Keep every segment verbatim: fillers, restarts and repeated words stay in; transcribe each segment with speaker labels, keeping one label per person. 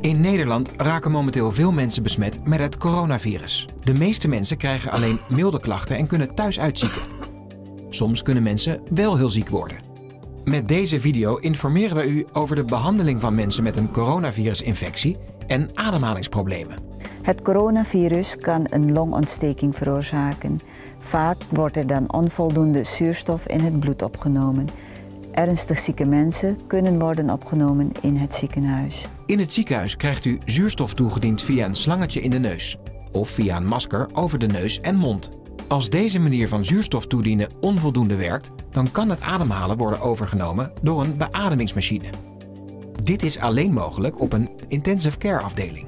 Speaker 1: In Nederland raken momenteel veel mensen besmet met het coronavirus. De meeste mensen krijgen alleen milde klachten en kunnen thuis uitzieken. Soms kunnen mensen wel heel ziek worden. Met deze video informeren we u over de behandeling van mensen met een coronavirusinfectie en ademhalingsproblemen.
Speaker 2: Het coronavirus kan een longontsteking veroorzaken. Vaak wordt er dan onvoldoende zuurstof in het bloed opgenomen. Ernstig zieke mensen kunnen worden opgenomen in het ziekenhuis.
Speaker 1: In het ziekenhuis krijgt u zuurstof toegediend via een slangetje in de neus of via een masker over de neus en mond. Als deze manier van zuurstof toedienen onvoldoende werkt, dan kan het ademhalen worden overgenomen door een beademingsmachine. Dit is alleen mogelijk op een intensive care afdeling.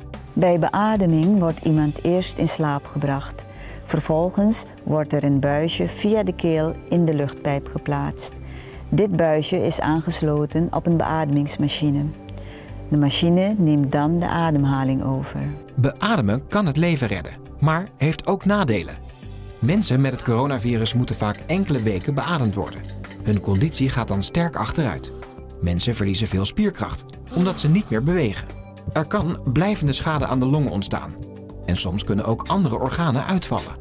Speaker 2: Bij beademing wordt iemand eerst in slaap gebracht. Vervolgens wordt er een buisje via de keel in de luchtpijp geplaatst. Dit buisje is aangesloten op een beademingsmachine. De machine neemt dan de ademhaling over.
Speaker 1: Beademen kan het leven redden, maar heeft ook nadelen. Mensen met het coronavirus moeten vaak enkele weken beademd worden. Hun conditie gaat dan sterk achteruit. Mensen verliezen veel spierkracht, omdat ze niet meer bewegen. Er kan blijvende schade aan de longen ontstaan. En soms kunnen ook andere organen uitvallen.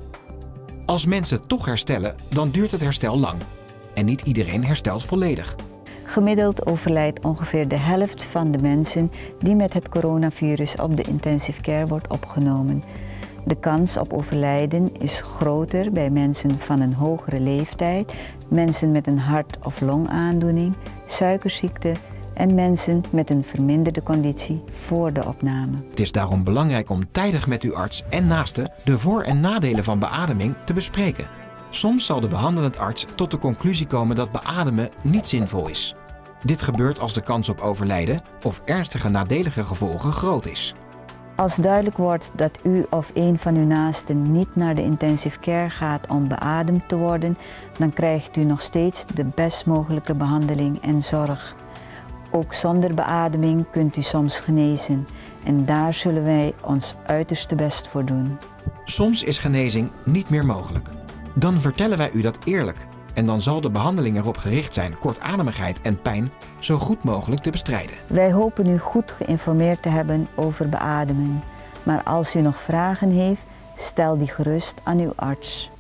Speaker 1: Als mensen toch herstellen, dan duurt het herstel lang. En niet iedereen herstelt volledig.
Speaker 2: Gemiddeld overlijdt ongeveer de helft van de mensen die met het coronavirus op de intensive care wordt opgenomen. De kans op overlijden is groter bij mensen van een hogere leeftijd, mensen met een hart- of longaandoening, suikerziekte en mensen met een verminderde conditie voor de opname.
Speaker 1: Het is daarom belangrijk om tijdig met uw arts en naaste de voor- en nadelen van beademing te bespreken. Soms zal de behandelend arts tot de conclusie komen dat beademen niet zinvol is. Dit gebeurt als de kans op overlijden of ernstige nadelige gevolgen groot is.
Speaker 2: Als duidelijk wordt dat u of een van uw naasten niet naar de intensive care gaat om beademd te worden, dan krijgt u nog steeds de best mogelijke behandeling en zorg. Ook zonder beademing kunt u soms genezen en daar zullen wij ons uiterste best voor doen.
Speaker 1: Soms is genezing niet meer mogelijk. Dan vertellen wij u dat eerlijk en dan zal de behandeling erop gericht zijn kortademigheid en pijn zo goed mogelijk te bestrijden.
Speaker 2: Wij hopen u goed geïnformeerd te hebben over beademen. Maar als u nog vragen heeft, stel die gerust aan uw arts.